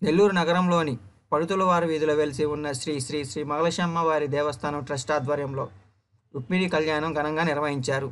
నెల్లూరు నగరంలోని పడుతులవారి వీధిలో వెలిసి ఉన్న శ్రీ శ్రీ శ్రీ మగలశమ్మ వారి దేవస్థానం ట్రస్ట్ ఆధ్వర్యంలో రుక్మిణి కళ్యాణం ఘనంగా నిర్వహించారు.